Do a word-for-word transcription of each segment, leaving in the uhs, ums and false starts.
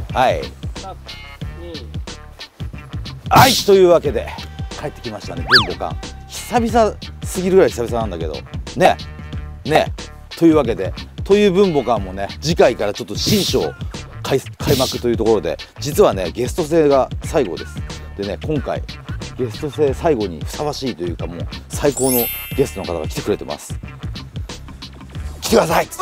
はい。はい、というわけで帰ってきましたね、分母館。久々すぎるぐらい久々なんだけどね。ねというわけで、という分母館もね、次回からちょっと新章開開幕というところで、実はねゲスト制が最後です。でね、今回ゲスト制最後にふさわしいというか、もう最高のゲストの方が来てくれてます。来てください。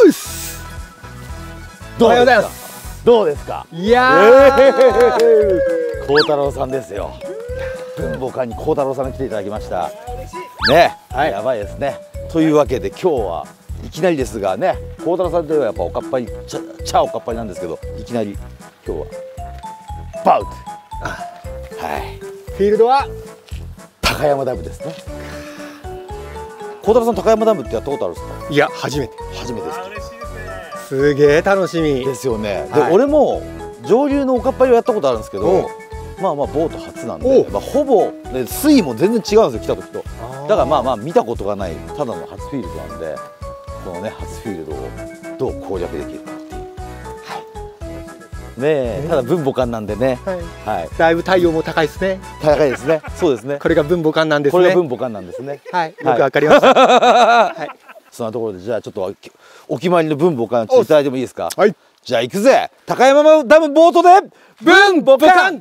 おはようございます。どうですか。 いやー、 幸太郎さんですよ。分母館に幸太郎さんが来ていただきましたね。はい、やばいですね。というわけで今日はいきなりですがね、幸太郎さんといえばやっぱおかっぱりちゃちゃおかっぱりなんですけど、いきなり今日はバウト、はい、 フィールドは高山ダムですね。幸太郎さん、高山ダムってやったことあるんですか。 いや、初めて。 初めてですか。 すげえ楽しみですよね。で、はい、俺も上流のおかっぱりをやったことあるんですけど、まあまあボート初なんで、まあ、ほぼ、ね、水位も全然違うんですよ、来た時と。だからまあまあ見たことがないただの初フィールドなんで、このね初フィールドをどう攻略できるかっていう。はいねえ、ただ分母館なんでね、はい、はい、 だいぶ太陽も高いですね。 高いですね。そうですね。 これが分母館なんですね。 これが分母館なんですね。 はい、よくわかりました。はい、 そんなところで、じゃあちょっとお決まりの分母館をいただいてもいいですか。 はい、 じゃあ行くぜ、高山ダムボートで分母館。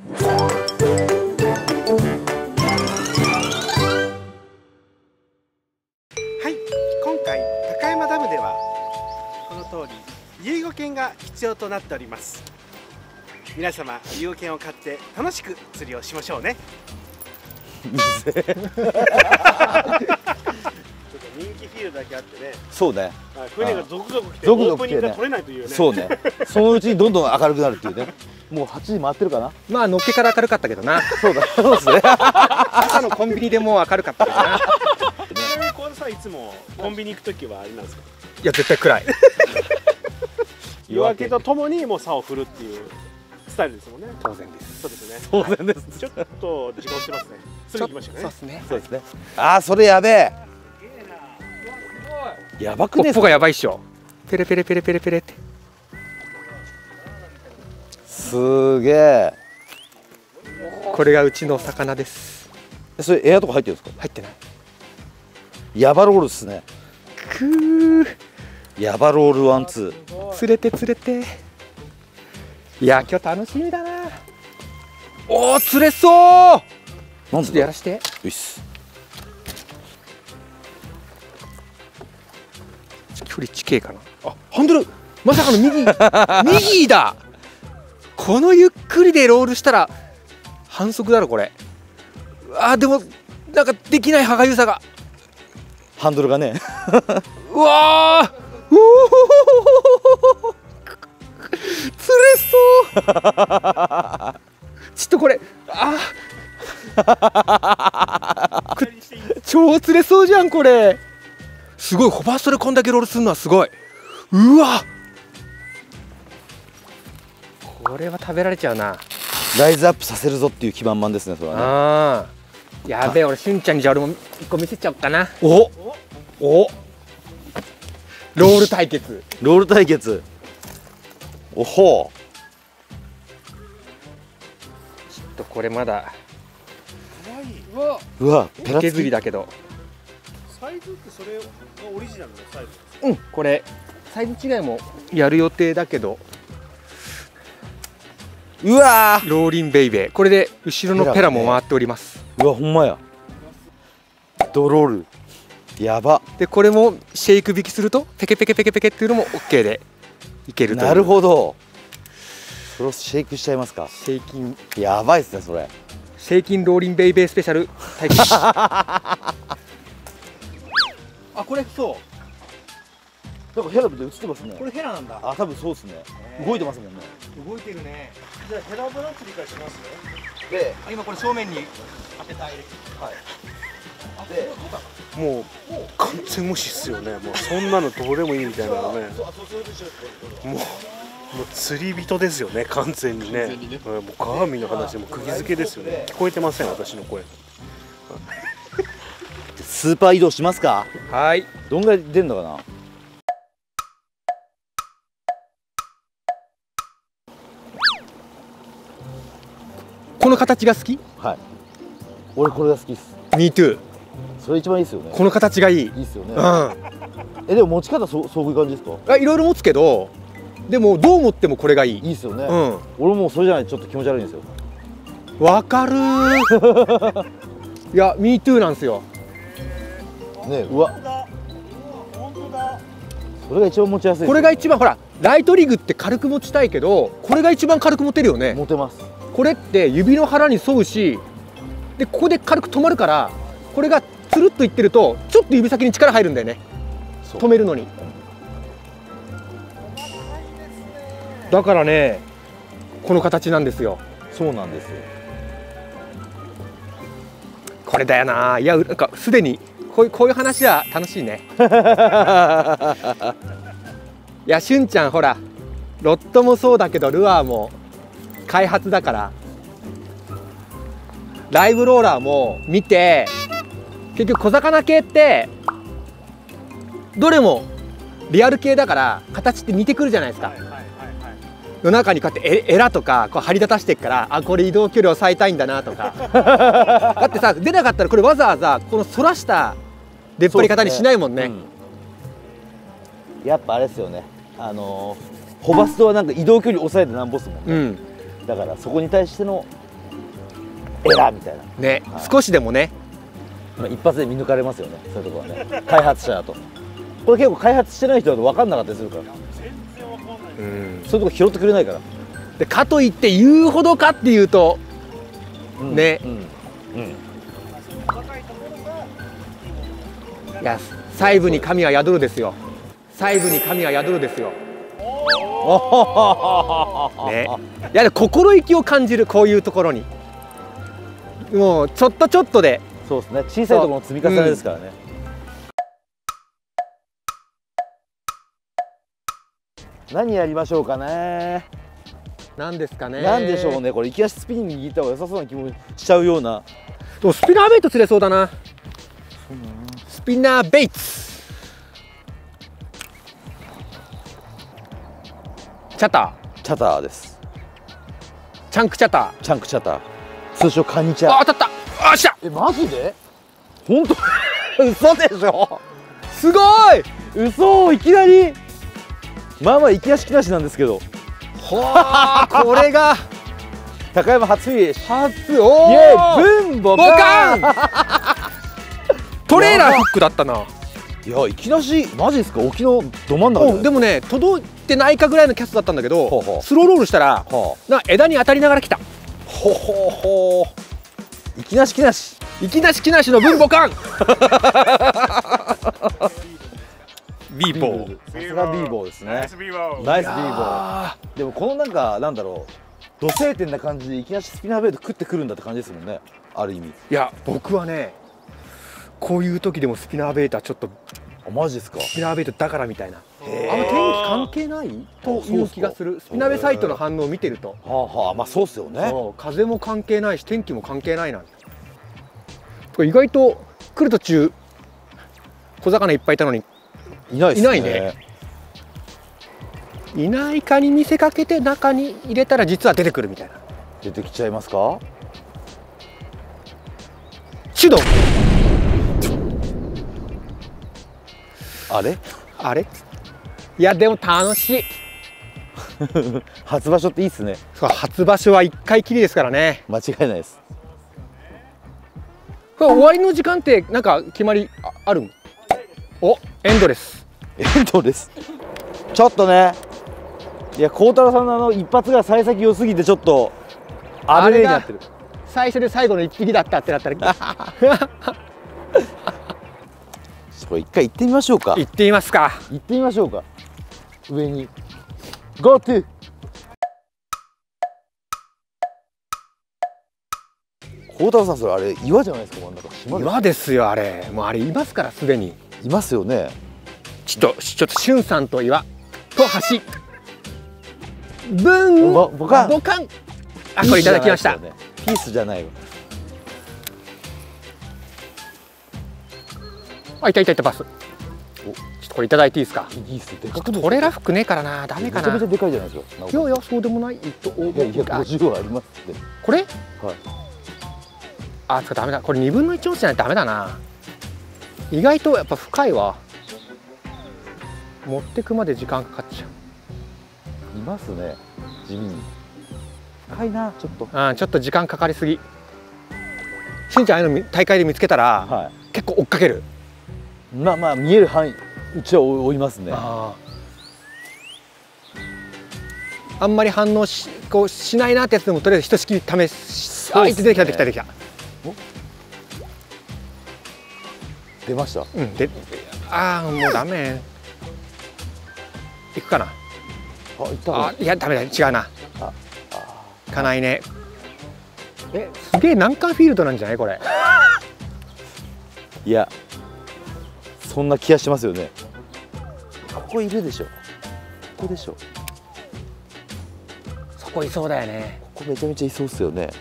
はい、今回高山ダムではこの通り遊漁券が必要となっております。皆様遊漁券を買って楽しく釣りをしましょうね。人気フィールドだけあってね。 そうね。 船が続々来てオープニングが取れないというね。 そうね。そのうちにどんどん明るくなるっていうね。もうはちじ回ってるかな。 まあのっけから明るかったけどな。 そうだ。そうですね。 朝のコンビニでもう明るかったけどな。 ちなみに幸田さん、いつもコンビニ行くときはあれなんですか。 いや、絶対暗い。 夜明けとともにもう竿を振るっていうスタイルですもんね。 当然です。 そうですね。 当然です。 ちょっと時間してますね。すぐ行きましたね。 そうですね。 そうですね。ああ、それやべえ。やばくね。 ポッポがやばいっしょ。ペレペレペレペレペレって。 すげえ。 これがうちの魚です。 それエアとか入ってるんですか。 入ってない。 ヤバロールっすね。 くー。 ヤバロールワンツー。 釣れて釣れて。いや、今日楽しみだな。おお、釣れそう。 なんでやらして。 よしっす。 距離近いかな。あ、ハンドルまさかの右右だ。このゆっくりでロールしたら反則だろこれ。あ、でもなんかできない歯がゆさが。 ハンドルがね。 うわー、うおー、釣れそう。ちょっとこれ、あ超釣れそうじゃんこれ。すごい、ホバーストでこんだけロールするのはすごい。うわ、これは食べられちゃうな。 ライズアップさせるぞっていう気満々ですね、それはね。 ああ、やべえ、俺しゅんちゃんにじゃあ俺も一個見せちゃおうかな。 おお、 ロール対決。 ロール対決。おほう。ちょっとこれまだ。 うわ、ペラ削りだけど。 サイズってそれがオリジナルのサイズ。 うん、これサイズ違いもやる予定だけど。 うわー、 ローリンベイベー。これで後ろのペラも回っております。 うわ、ほんまや。ドロールやば。 でこれもシェイク引きするとペケペケペケペケっていうのも オーケー でいけるという。 なるほど。それをシェイクしちゃいますか。 シェイキン、 やばいっすねそれ。 シェイキンローリンベイベースペシャル対決。あ、これそう。 なんかヘラで映ってますね。 これヘラなんだ。 あ、多分そうですね。動いてますもんね。 動いてるね。 じゃあヘラブラ釣りからしますね。 で、 今これ正面に当てたい。 はい。 で、もう完全無視っすよね。もうそんなのどうでもいいみたいなのね。もうもう釣り人ですよね、完全にね。もうガーミンの話でも釘付けですよね。聞こえてません、私の声。 スーパー移動しますか。 はい。 どんぐらい出るのかな。 この形が好き？ はい。俺これが好きっす。 Me too。 それ一番いいですよね。 この形がいい。いいいっすよね。 うん。 えでも持ち方そうそういう感じですか？ あ、いろいろ持つけど、でもどう持ってもこれがいい。 いいっすよね。 うん。 俺もそれじゃないとちょっと気持ち悪いんですよ。 わかるー。いや、Me too なんですよ。 ね、うわ。それが一番持ちやすい。 これが一番ほら、ライトリグって軽く持ちたいけど、これが一番軽く持てるよね。 持てます。 これって指の腹に沿うし、でここで軽く止まるから、これがつるっといってるとちょっと指先に力入るんだよね。止めるのに。だからね、この形なんですよ。 そうなんですよ。 これだよな。いや、なんかすでにこういうこういう話は楽しいね。いや、しゅんちゃんほら、ロットもそうだけどルアーも開発だから、ライブローラーも見て、結局小魚系ってどれもリアル系だから形って似てくるじゃないですか。の中にこうやってエラとかこう張り立たしていくから、あ、これ移動距離を抑えたいんだなとか。だってさ、出なかったらこれわざわざこの反らした出っ張り方にしないもんね。 やっぱあれですよね。あのー、ホバストはなんか移動距離抑えてなんぼっすもんね。うん、だからそこに対してのエラーみたいなね、はい、少しでもね、 一発で見抜かれますよね。そういうところはね、開発者だと。これ結構開発してない人だと分かんなかったりするから、うん、そういうとこ拾ってくれないから。 でかといって言うほどかっていうと、うん、ね、うんうん、いや、細部に神は宿るですよ。細部に神は宿るですよ。ね、いや、心意気を感じる、こういうところに。もうちょっとちょっとで。 そうですね、小さいところの積み重ねですからね。うん、何やりましょうかね。 何ですかね。 何でしょうね、これ。行き足スピンに握った方が良さそうな気もしちゃうような。 でもスピナーベイト釣れそうだな。スピナーベイツ。チャター。 チャターです。 チャンクチャター。 チャンクチャター。通称カニチャ。 あ、当たった。あっしゃ。 え、マジで？本当？嘘でしょ。 すごい。 嘘、いきなり。まあまあ行き足きなしなんですけど。 はあ、これが高山初フィニッシュ。 初。おお。 イエーイ、ブンボカン。 トレーラーフックだったな。 いや、いきなしマジですか。沖のど真ん中で。 でもね、届いてないかぐらいのキャストだったんだけど、ほうほう、スローロールしたら、はあ、な枝に当たりながら来た。 ほほほ。いきなしきなし。 いきなしきなしのブンボカン。ビーボー。 さすがビーボーですね。ナイスビーボー。ナイスビーボー。でもこのなんかなんだろう、土星点な感じでいきなしスピナーベイト食ってくるんだって感じですもんね。ある意味。 いや、僕はね、こういう時でもスピナーベイトはちょっと。 あ、マジですか。 スピナーベイトだからみたいな。あんま天気関係ないという気がする。スピナベサイトの反応を見てると。 はあはあ、まあそうっすよね。 風も関係ないし天気も関係ないなんて。意外と来る途中小魚いっぱいいたのにいないっすね。 いないね。いないかに見せかけて中に入れたら実は出てくるみたいな。 出てきちゃいますか。 チュドン。 あれあれ。いや、でも楽しい。 初場所っていいっすね。 そう、初場所はいっかいきりですからね。 間違いないです。 これ終わりの時間ってなんか決まり あ, あるん？お、エンドレス。 エンドレス。ちょっとね。いや、孝太郎さんのあの一発が幸先良すぎてちょっとあれになってる。 最初で最後の一匹だったってなったら。 これ一回行ってみましょうか。 行ってみますか。 行ってみましょうか。上に。ゴートゥー。孝太郎さん、それあれ岩じゃないですか。真ん中島。 岩ですよ、あれ。もうあれいますから、すでに。 いますよね。 ちょっと、ちょっと、しゅんさんと岩と橋。ブン。ボカン。ボカン。あ、これいただきました。 ピースじゃないわ。 あ、いたいたいた、バス。お、ちょっとこれいただいていいですか。 いいっすよ。でかくないトレーラー服ねえからな、ダメかな。 めちゃめちゃでかいじゃないですか。 いやいや、そうでもないと思う。 いやいや、ごじゅうはありますって。 これ？ はい。 あ、ダメだ。これにぶんのいちオンスじゃないとダメだな。意外とやっぱ深いわ。持ってくまで時間かかっちゃう。 いますね。地味に。深いな、ちょっと。 うん、ちょっと時間かかりすぎ。しんちゃんああいうの大会で見つけたら、 は結構追っかける。 い。まあまあ見える範囲、うちは追いますね。 ああんまり反応しこうしないなってやつでもとりあえずひとしきり試す。あ、出てきた出てきた出てきた。 出ました。 うん、で、ああもうダメ。行くかな。 あ、行ったかあ、いやダメだ、違うな。 あ行かないね。え、すげえ難関フィールドなんじゃないこれ。 いや、そんな気がしますよね。ここいるでしょ。ここでしょ。 そこいそうだよね。 ここめちゃめちゃいそうっすよね。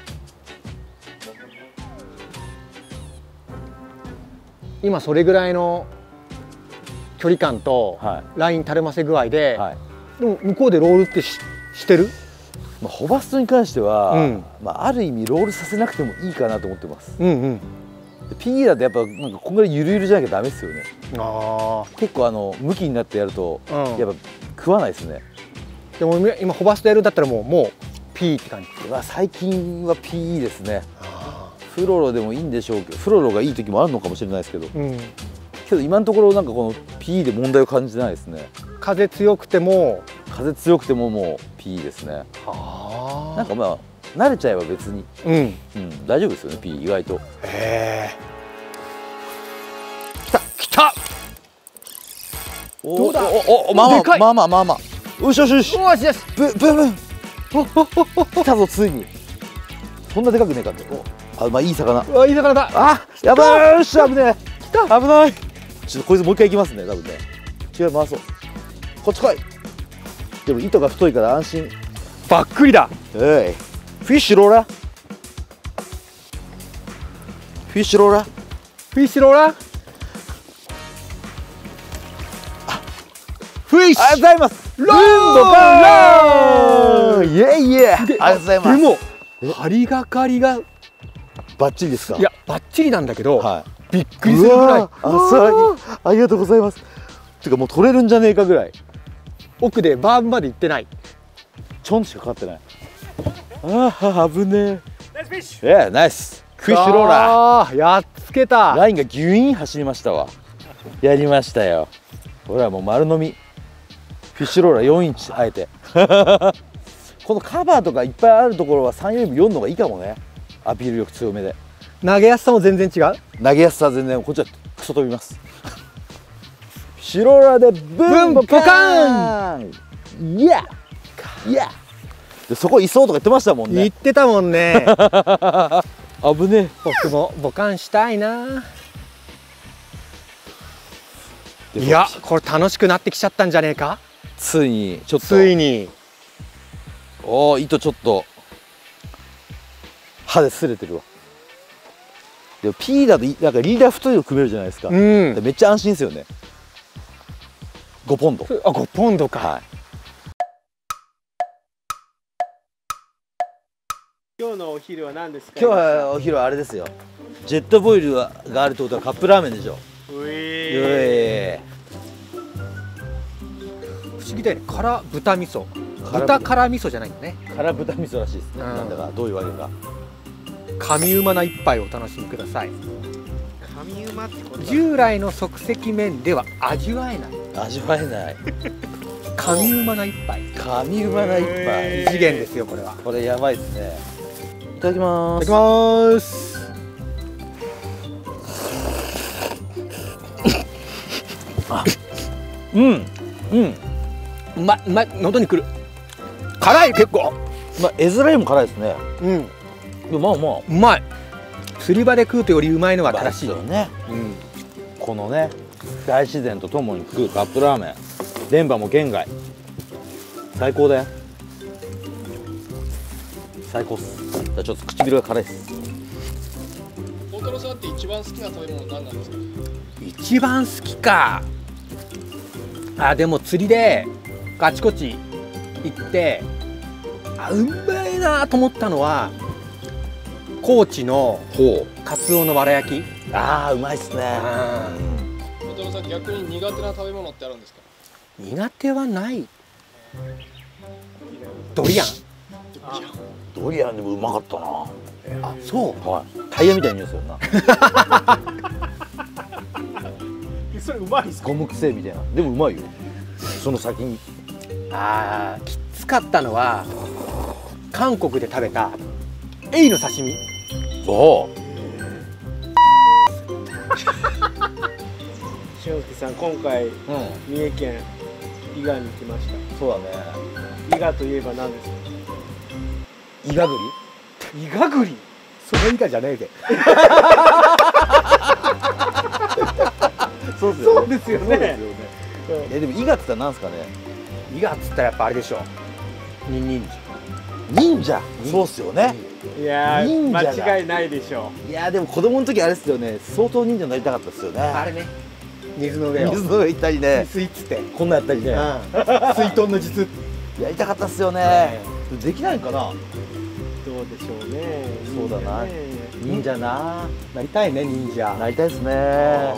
今それぐらいの距離感とはライン垂れませ具合で、 はい。 でも向こうでロールってししてる？ まあ、ホバストに関しては、 うんまあ、ある意味ロールさせなくてもいいかなと思ってます。 うんうん。 で ピー だとやっぱなんかこんぐらいゆるゆるじゃなきゃダメですよね。 あ結構あの向きになってやると、 あ、うん、 やっぱ食わないですね。 でも今ホバストやるんだったらもうもう P って感じ。 まあ最近は ピー ですね。 あフロロでもいいんでしょうけど、フロロがいい時もあるのかもしれないですけど、 ー、うん、 けど今のところなんかこの ピー で問題を感じてないですね。 風強くても、 風強くてももう ピー ですね。 あなんかまあ慣れちゃえば別に、 うん、 うん、大丈夫ですよね ピー 意外と。 へえ。来た来た。 おどうだおおおまあまでかいあまあまあまあまあよしよしよしよしよし。 ブブンブン来たぞついに。そんなでかくねえかって。おあ、まあいい魚。 うわ、いい魚だ。 あ、やばい、よし危ねえ。来た、危ない。ちょっとこいつもう一回行きますね多分ね。違う、回そう。こっち来い。でも糸が太いから安心。 ばっくりだ。 えい、フィッシュローラー、フィッシュローラー、 フィッシュローラー。フィッシュありがとうございます。 ローローイエイイエイ、ありがとうございます。 でも針がかりがバッチリですか。 いやバッチリなんだけど、 はびっくりするぐらい。 あ、さありがとうございます。てかもう取れるんじゃねえかぐらい。 奥でバーブまで行ってない。 ちょんしかかかってない。ああ、危ねえ。ええ、ナイス。フィッシュローラー。 あー、やっつけた。 ラインがギュイーン走りましたわ。やりましたよ。ほらもう丸飲み。フィッシュローラーよんインチあえて。このカバーとかいっぱいあるところはさんよりもよんの方がいいかもね。アピール力強めで。 投げやすさも全然違う。 投げやすさは全然こっちはクソ飛びます。フィッシュローラーでブンボカーン。イエーイエー。でそこいそうとか言ってましたもんね。 言ってたもんね。 危ねえ。 僕もボカンしたいな。 でいや、これ楽しくなってきちゃったんじゃねえか。 ついにちょっと。 ついに。 おお、糸ちょっと歯で擦れてるわ。でも P だとなんかリーダー太いの組めるじゃないですか。 うん。 めっちゃ安心ですよね。ごポンド。 あ、ごポンドか。 はい。 今日のお昼は何ですか。 今日はお昼はあれですよ。ジェットボイルがあるってことはカップラーメンでしょ。 ううええ不思議だよね。辛豚味噌。 辛豚辛味噌じゃないんだね。 ー。辛豚味噌らしいですね。 うんなんだかどういうわけか。 神うまな一杯をお楽しみください。 神馬ってことだ。 従来の即席麺では味わえない味わえない。 神うまな一杯。 神うまな一杯。 異次元ですよこれは。 これやばいですね。いただきまーす。 いただきます。 うんうん。 うまいうまい。喉にくる。辛い結構。 まあ絵面よりも辛いですね。 うん。 でもまあまあ。 うまい。釣り場で食うとよりうまいのは正しいですよね。 うん。 このね大自然とともに食うカップラーメン、電波も県外、最高だよ。最高っす。じゃあちょっと唇が辛いっす。 大太郎さんって一番好きな食べ物何なんですか。 一番好きか。 あでも釣りであちこち行ってあうまいなと思ったのは高知のほカツオのわら焼き。 う。ああうまいっすね。 あ渡辺さん、逆に苦手な食べ物ってあるんですか？ 苦手はない。ドリアン。 ドリアンでもうまかったな。 あそうはい。タイヤみたいに匂いするな。 それうまいっすか？ ゴム癖みたいな。でもうまいよ。その先に。 あーきつかったのは韓国で食べたエイの刺身。 おお。 俊介さん、今回うん。 三重県伊賀に来ました。 そうだね。 伊賀といえば何ですか？ イガグリ。 伊賀栗。 それ以下じゃねえで。 そうですそうですよね。 えでもイガって言ったらなんですかね。 伊賀っつったらやっぱあれでしょ。ニンニン。 忍者。そうっすよね。 いやー、 忍者だ間違いないでしょいやでも子供の時あれですよね。相当忍者になりたかったですよね。 あれね。水の上を。 水の上行ったりね。 スイッチって。 こんなんやったりね。 水遁の術。 やりたかったっすよね。できないんかな。 う。どうでしょうね。 そうだな。忍者な。 なりたいね忍者。 なりたいですね。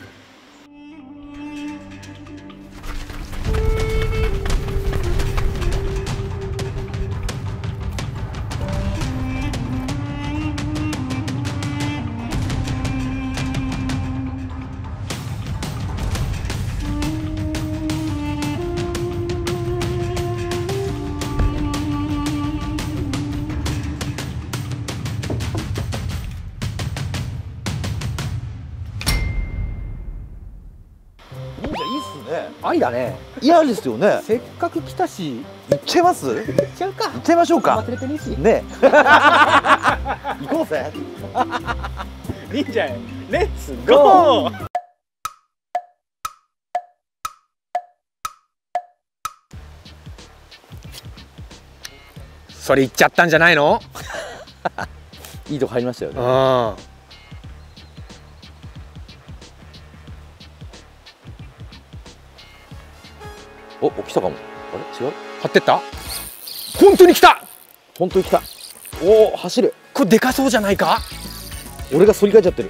忍者いいっすね。 愛だね。 嫌ですよね。 せっかく来たし行っちゃいます。 行っちゃうか。 行っちゃいましょうか。 忘れてねえし。 ね行こうぜ。 忍者へレッツゴー。 それ言っちゃったんじゃないの？ いいとこ入りましたよね。 あお、お来たかも。あれ違う？ 張ってった？本当に来た。 本当に来た。おお、走る。 これでかそうじゃないか？ 俺が反り返っちゃってる。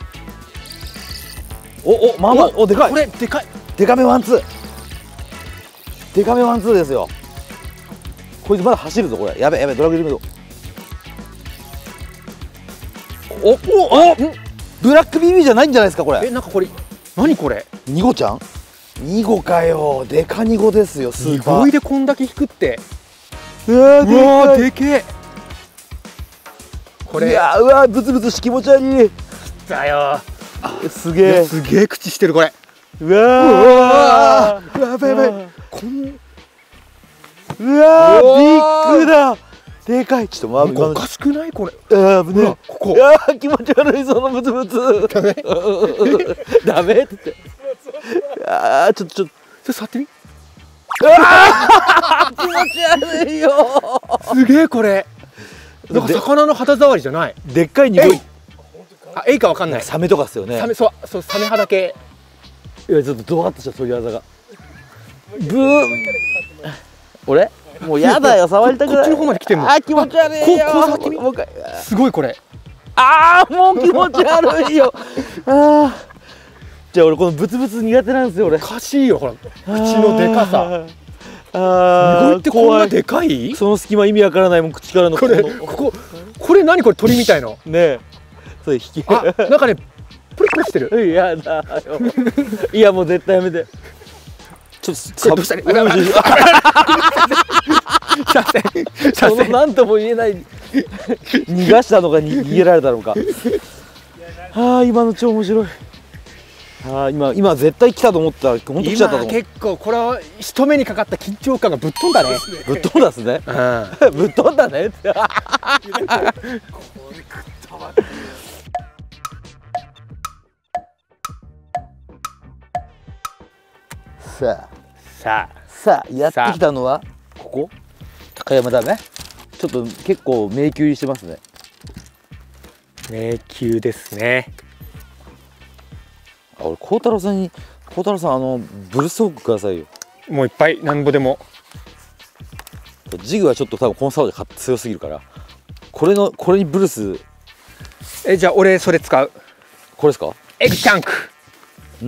おお、まあまあ、お、でかい。 これでかい。 でかめワンツー。でかめワンツーですよ。こいつまだ走るぞ、これ。やべやべ、ドラグリムド。おおお、ブラックビビーじゃないんじゃないですか、これ。 え、なんかこれ何これ？ ニゴちゃん？ニゴかよ。でかニゴですよ、スすーパー。 ごいでこんだけ引くって。 うわー、 うわーででけえ。これかい。いやー、うわー、ブツブツし気持ち悪い。 だよ。 すげえ。 すげえ口してるこれ。 うわー、 うわやばいやばい。こんうわー、 うわビーッグだ。でかい。ちょっとなんかまおかしくないこれ？ あー、危ねほらここえ。いやー、気持ち悪い、そのブツブツ。 ダメ？ ダメって言って。あー、ちょっとちょっと。 それ触ってみ。 気持ち悪いよ。 すげえこれ。なんか魚の肌触りじゃない。 でっかいニゴ。 えいあ、エイかわかんない。 サメとかっすよね。 サメ、そうそうサメ肌系。 いや、ちょっとドワッとした鳥技が。ブー。俺？もうやだよ、触りたくない。 こっちの方まで来てんの。 あー、気持ち悪いよ。 こうこう触ってみ。 もう一回。 すごいこれ。 あー、もう気持ち悪いよ。あー。じゃあ俺このブツブツ苦手なんですよ、俺。 おかしいよほら。口のでかさ。 あー、 すごいってこん怖。 ないでかい？ その隙間意味わからないもん、口からのこれこのこここれ何これ鳥みたいの。 ねえ、それ引き。 あ、なんかねプリプリしてる。 いやだよ。いやもう絶対やめて。ちょっとこれどうしたらいい？ あ車線車その線。 何とも言えない逃がしたのかに逃げられたのか。ああ、今の超面白い。ああ、今今絶対来たと思ったら本当来ちゃったと思今結構これは一目にかかった緊張感がぶっ飛んだね。 う。ぶっ飛んだっすね。 うん。 ぶっ飛んだねって。さあさあさあやってきたのはここ高山だね。ちょっと結構迷宮入りしてますね。 迷宮ですね。 あ、俺孝太郎さんに孝太郎さん、あのブルスホークくださいよ。 もういっぱいなんぼでも。 ジグはちょっと多分この竿で強すぎるから、これのこれにブルース。 え、じゃあ俺それ使う。 これですか？ エッグチャンク。 うん。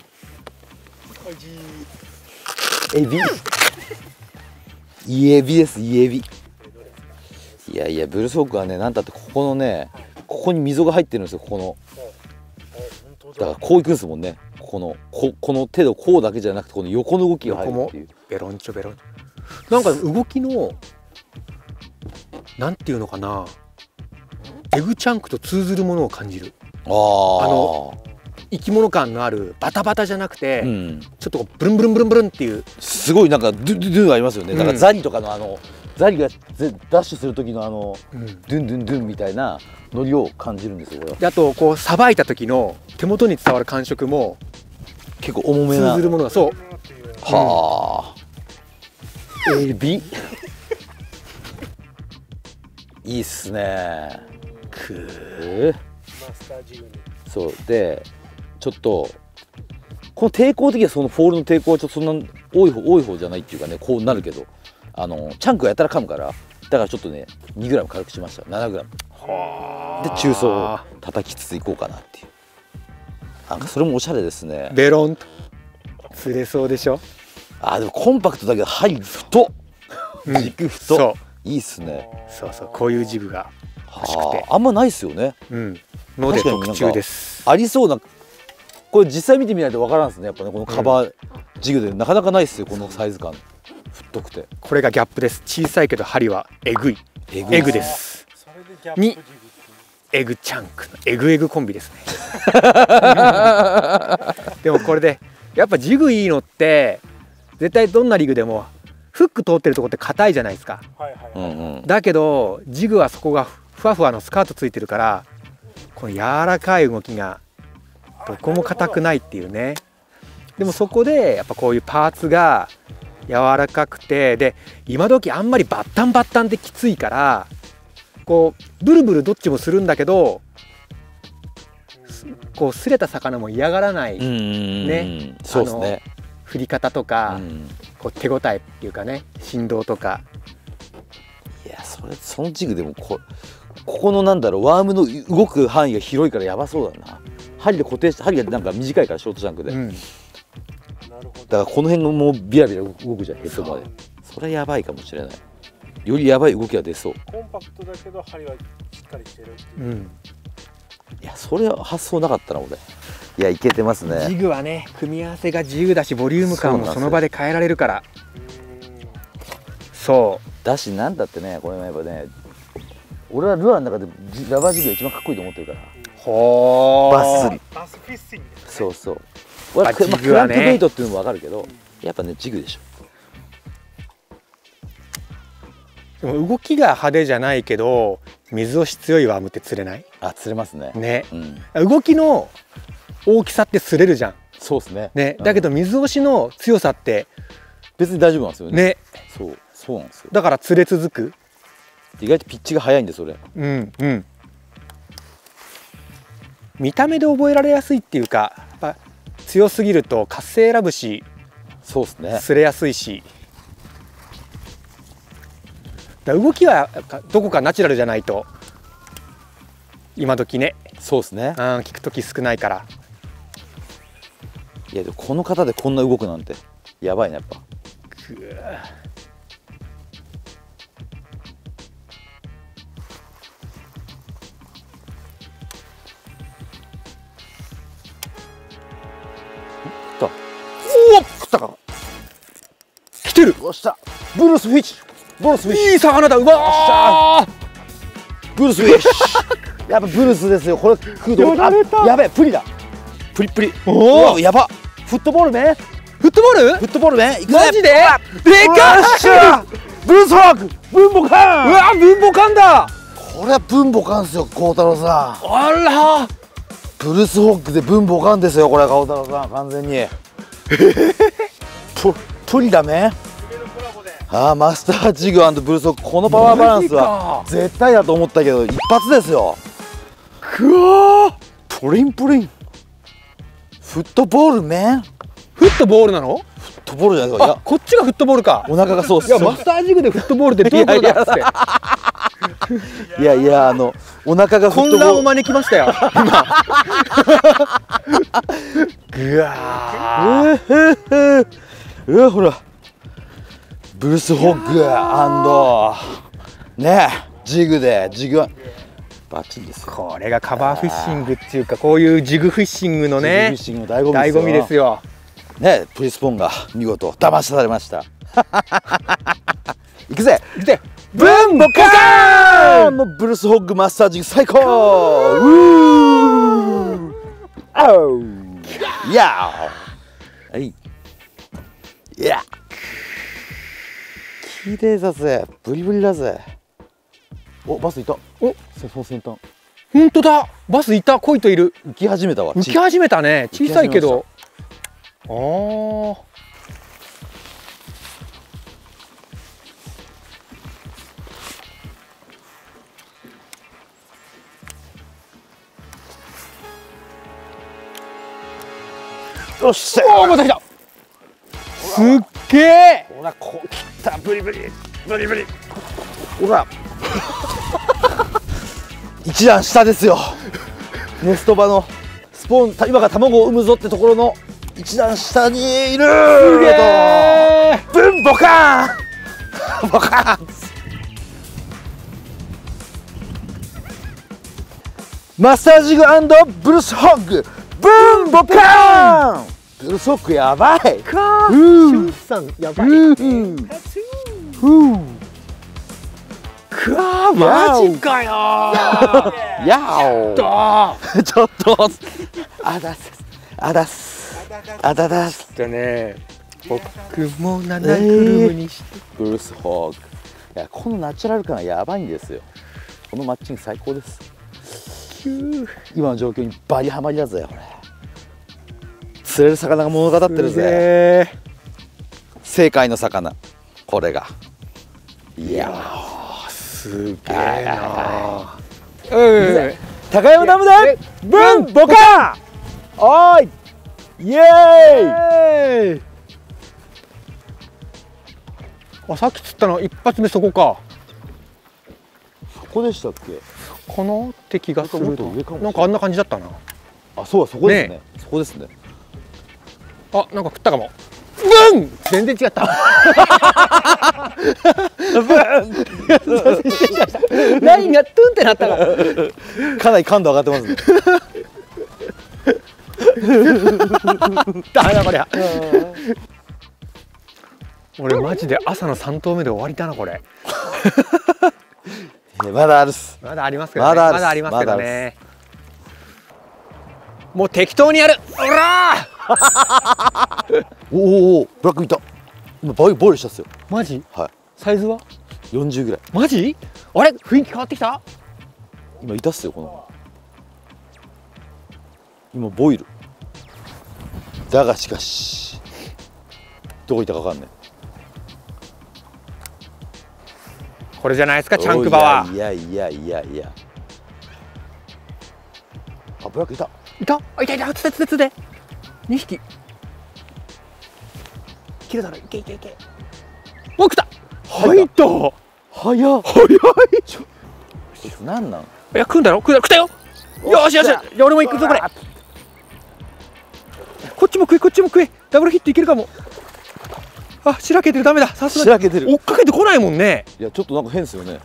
エビ。いいエビです、いいエビ。いやいや、ブルースホークはね、なんたってここのね、ここに溝が入ってるんですよ、ここの。だからこういくんですもんね。ここのここの手のこうだけじゃなくて、この横の動きが入るっていう。 ベロンチョベロンチョ。なんか動きのなんていうのかな、エグチャンクと通ずるものを感じる。 ああの生き物感のあるバタバタじゃなくて、うん、ちょっとこうブルンブルンブルンブルンっていう、 すごいなんかドゥドゥドゥンありますよね。だからザリとかのあのザリがダッシュする時のあの、うん、ドゥンドゥンドゥンみたいなノリを感じるんですよ、これは。 であとこうさばいた時の手元に伝わる感触も結構重めな通ずるものが。そう、 はあ、うん、エビいいっすね。くーそうで、ちょっとこの抵抗的にはそのフォールの抵抗はちょっとそんな多い方多い方じゃないっていうかね、こうなるけど、あのチャンクがやたら噛むから、だからちょっとねにグラム軽くしました。ななグラムで中層を叩きつついこうかなっていう。なんかそれもおしゃれですね。 ベロンと釣れそうでしょ。 あ、でもコンパクトだけど針太っ、軸太っ、そういいっすね。 そうそう、こういうジグが欲しくて。 あんまないっすよね。 うん、ので特注です。 ありそうな、これ実際見てみないとわからんですね。やっぱね、このカバージグでなかなかないっすよ、このサイズ感太くて。 これがギャップです。小さいけど針はエグいエグ, エグです。にエグチャンクのエグエグコンビですね。でもこれでやっぱジグいいのって絶対どんなリグでもフック通ってるとこって硬いじゃないですか。だけどジグはそこがふわふわのスカートついてるから、この柔らかい動きがどこも硬くないっていうね。でもそこでやっぱこういうパーツが柔らかくて、で今時あんまりバッタンバッタンってきついから、こうブルブルどっちもするんだけど、こう擦れた魚も嫌がらないね。そうですね。振り方とか、こう手応えっていうかね、振動とか。 いや、それそのジグでもこここのなんだろう、ワームの動く範囲が広いからやばそうだな。針で固定して、針がなんか短いからショートジャンクで、うん、だからこの辺のもうビラビラ動くじゃん、ヘッドまで。それやばいかもしれない。よりやばい動きが出そう。 コンパクトだけど針はしっかりしてるっていう、うん、 いや、それは発想なかったな俺。いや、いけてますね。 ジグはね、組み合わせが自由だし、ボリューム感もその場で変えられるから。そうだし、なんだってね、これもやっぱね、俺はルアーの中でラバージグが一番かっこいいと思ってるから。 ほー、 バス釣り、 バスフィッシング、ね、 そうそう。俺はクランクベイトっていうのも分かるけど、やっぱねジグでしょ。 でも動きが派手じゃないけど水押し強いワームって釣れない？ あ、釣れますね。 ね、うん、動きの大きさって釣れるじゃん。 そうですね。 ね、だけど水押しの強さって別に大丈夫なんですよね。 ね、 そうそうなんですよ。 だから釣れ続く。 意外とピッチが速いんで、それ。 うんうん。見た目で覚えられやすいっていうか、やっぱ強すぎると活性選ぶし、 そうですね。 釣れやすいし。だ動きはどこかナチュラルじゃないと今時ね。 そうですね。 うん、聞く時少ないから。 いや、でもこの方でこんな動くなんてやばいね、やっぱ。くー、おお、食ったか。 来てる。 よっしゃ、ブルースフィッシュ、ブルースフィッシュ、 いい魚だ。うわー、 ブルースフィッシュ。やっぱブルースですよ。これ食うとやべえ、プリだ、プリプリ。おお、やば。フットボールね。 フットボール、 フットボールね。 マジででかい。ブルースホーク、ブンボカン。 うわ、ブンボカンだ。 これはブンボカンですよ、孝太郎さん。 あら、 ブルースホークでブンボカンですよ、これ。孝太郎さん、完全にプ, プリだね。ああ、マスタージグ&ブルースホーク、このパワーバランスは絶対だと思ったけど一発ですよ。 くわー、 プリンプリン。 フットボールメン。 フットボールなの？ フットボールじゃないですか。いあ、 や、 こっちがフットボールか。 お腹がそうっす。 いや、マッサージ具でフットボールってどういうことだっつって。 いやいや、あのお腹がフッ混トボール。 乱を招きましたよ今。ぐわうーうわ、ほらブルースホッグアンドねえジグでジグはバッチリですよ。 これがカバーフィッシングっていうか、こういうジグフィッシングのねジグフィッシングの醍醐味ですよ。 醍醐味ですよ。 ねえプリスポンが見事騙されました。いくぜいくぜ。 ブンボカーン。もうブルースホッグマッサージ最高。うーおうやーはいいや綺麗だぜ、ブリブリだぜ。お、バスいた。 お、 その先端本当だ。バスいた。コイトいる。 浮き始めたわ。 浮き始めたね。小さいけど。ああ。 よっしゃ。 おお、また来た。すっげえ。 ほら、こう切ったブリブリブリブリ。ほら。一段下ですよ。ネストバのスポン、今が卵を産むぞってところの一段下にいる。 すげえ。 ブンボカーン。ボカーン。マッサージグ&ブルースホッグ。ブンボカーン。ブルースホッグやばい。 かー。 うしゅんさんやばい。 ふうふう。 くわー、マジかよー。 やお。 とー。 ちょっと。あだす。あだす。あだだす。 でね、僕もナナクルムにして。 ブルースホッグ。いや、このナチュラル感がやばいんですよ。このマッチング最高です。今の状況にバリハマりだぜ、これ。釣れる魚が物語ってるぜ。正解の魚、これが。いやー、すげえなー。高山ダムでブンボカーン。おーい。イエーイ。 あ、さっき釣ったの一発目そこか。 そこでしたっけ。 かなって気がする。 もっと上かもしれない。 なんかあんな感じだったな。 あ、そうそこですね。そこですね。 あ、なんか食ったかも。ブン。全然違った。ラインがトゥンってなったから。 かなり感度上がってますね。 ダメだこりゃ。俺マジで朝の三投目で終わりだなこれ。 まだあるっす。 まだありますけどね。 まだあるっす。 まだありますけどね。もう適当にやる。おらー。 おおお、ブラックいた。今ボイボイルしたっすよ。 マジ？ はい。 サイズは？ よんじゅうぐらい。 マジ？あれ雰囲気変わってきた？ 今いたっすよこの。今ボイル。だがしかしどこいたかわかんない。 これじゃないですかチャンクバは。 いやいやいやいや。あ、ブラックいた。 いた？あ、いたいた。つてつてつて。にひき。切れたらいけいけいけ。お、来た。入った。 早っ。 早い。 ちょ、こいつなんなん？ いや、来んだろ。来た来たよ。よしよし。じゃあ俺も行くぞこれ。こっちも食えこっちも食え。ダブルヒットいけるかも。あ、しらけてる。ダメだ。さすがに。 しらけてる。 追っかけてこないもんね。 いや、ちょっとなんか変ですよね。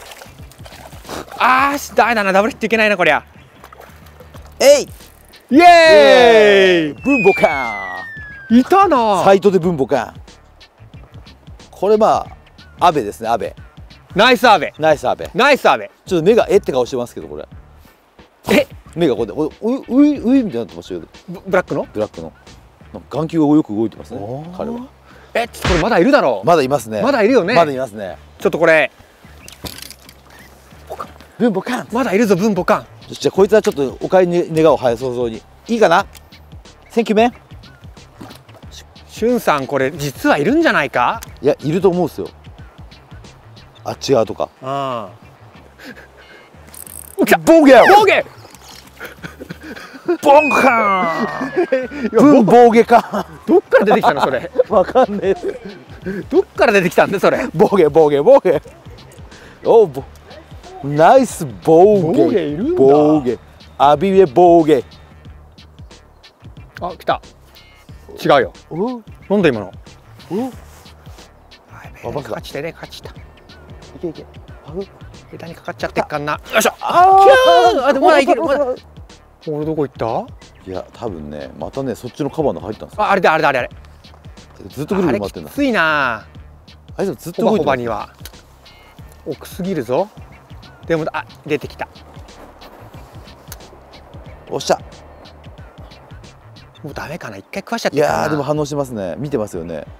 あー、ダメだな。ダブルヒットいけないなこりゃ。 えい。 イエーイ。 ブンボカいたなーン。サイトでブンボカーン。これまあアベですね。アベ。 ナイスアベ。 ナイスアベ。 ナイスアベ。 ちょっと目がえって顔してますけどこれ。 え、 目がこうで、うういういみたいになってましたけど。 ブブラックの？ ブラックの。なんか眼球がよく動いてますね。彼は。 え、ちょっとこれまだいるだろう。 まだいますね。 まだいるよね。 まだいますね。 ちょっとこれ。 ブンボカン。 まだいるぞブンボカン。 じゃあこいつはちょっとお帰りに願おう。はい、早々に。いいかな。センキューメン。 しゅんさんこれ実はいるんじゃないか。 いや、いると思うんですよ。あっち側とか。 ああ。 ボゲー。 ボゲー。 ボンカーン文防下かどっから出てきたのそれ。 わかんねえどっから出てきたんだそれ。 ボゲボゲボゲおボナイスボゲボゲいるんだ。 ボゲアビエボゲあ、来た。違うよ。 おなんだ今の。 おあ、バス勝ちてね、勝ちた。 いけいけあぐ枝にかかっちゃってっかんな。よいしょ。 あーあ、でもまだいける。まだ。俺どこ行った？ いや多分ねまたねそっちのカバーの入ったんですよあ、あれだあれだあれあれ。 ずっとぐるぐる回ってんだあれきついな。 あいつずっとホバホ動いてますバには奥すぎるぞ。でもあ、出てきた。 おっしゃもうダメかな。一回食わしちゃっいてるかな。 やーでも反応してますね見てますよね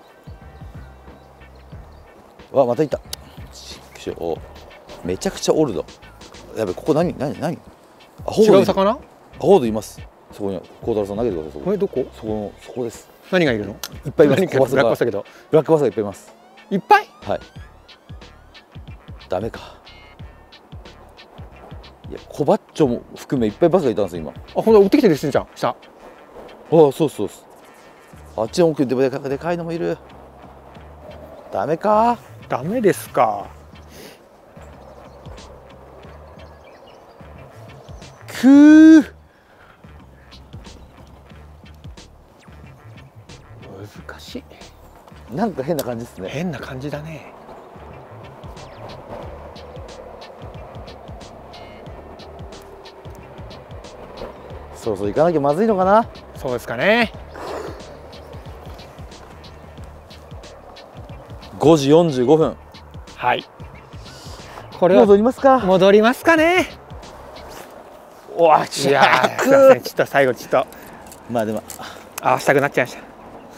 わまたいたちくしょうめちゃくちゃオルドやべここ何何何アホードいる違う魚？ アホードいますそこに孝太郎さん投げてくださいそここれどこ？ そこのそこです何がいるの？ いっぱいいます何かコバスがブラックバスだけど。 ブラックバスがいっぱいいますいっぱい？ はいダメかいやコバッチョも含めいっぱいバスがいたんですよ今あ、ほんと追ってきてるしんちゃん。下。 あそうそうそうあっちの奥にでかでかいのもいるダメかダメですか。 くー難しい。 なんか変な感じですね変な感じだね。 そろそろ行かなきゃまずいのかなそうですかね。 ごじよんじゅうごふんはい。これは戻りますか戻りますかね。 おわいやー、すいません。ちょっと最後ちょっとまあでも合わせたくなっちゃいました。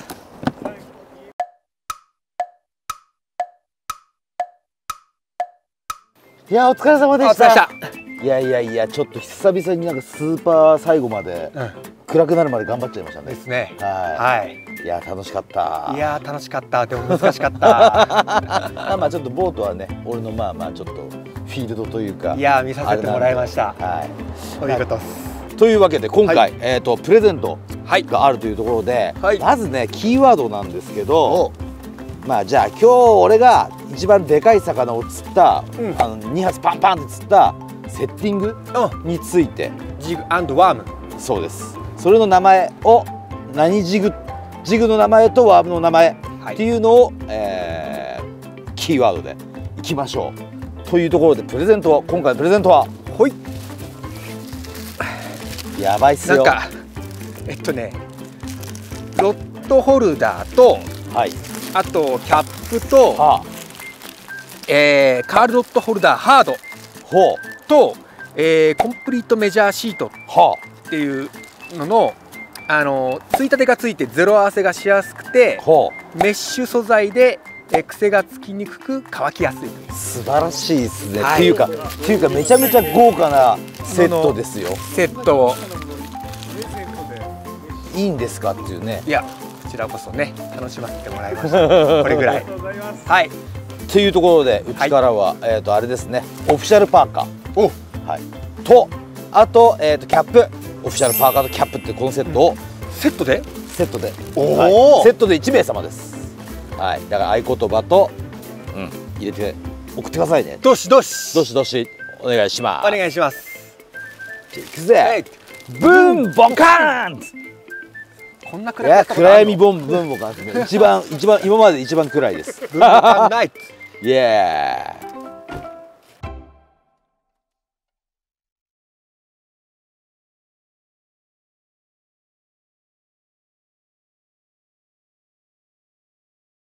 いやお疲れ様でしお疲れ様でたいやいやいやちょっと久々になんかスーパー最後まで、 うん、 暗くなるまで頑張っちゃいましたねですね。 ははい。 いいや楽しかったいやー楽しかった。でも難しかった。 まあまあちょっとボートはね俺のまあまあちょっとフィールドというかいやー見させてもらいました。 はいそういうことです。 というわけで今回、 はいえっとプレゼントはい。 があるというところで、 はいまずねキーワードなんですけどまあじゃあ今日俺が一番でかい魚を釣った、 うんあのに発パンパンって釣ったセッティングについてジグアンドワーム。 そうですそれの名前を何ジグジグの名前とワームの名前はいっていうのを、えーキーワードでいきましょうというところでプレゼントは今回のプレゼントはほい。 やばいっすよなんかえっとねロッドホルダーとはいあとキャップと、 はあえーカールロッドホルダーハードほうと、えーコンプリートメジャーシートはっていうののあのついたてがついてゼロ合わせがしやすくてあほメッシュ素材で、えー癖がつきにくく乾きやすい。 う素晴らしいですね、 はいっていうかっていうかめちゃめちゃ豪華なセットですよセットをいいんですかっていうねいやこちらこそね楽しませてもらいましたこれぐらいはいというところでうちからは、えっ、とあれですねオフィシャルパーカーおはいとあと,、えー、とキャップオフィシャルパーカーとキャップっていうこのセットをセットでセットで、 おーはいセットでいち名様ですはいだから合言葉と、うん、入れて送ってくださいねどしどしどしどしお願いしますお願いします。 いくぜブンボカーンこんな暗いやかったことあるの暗闇ボンブンボカーン一番一番今までで一番暗いですブンボカンナイトイエーイ